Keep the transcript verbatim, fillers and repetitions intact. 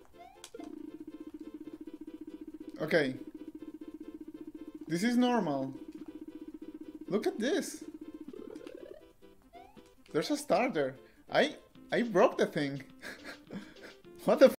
Okay. This is normal. Look at this. There's a starter. I I broke the thing. What the f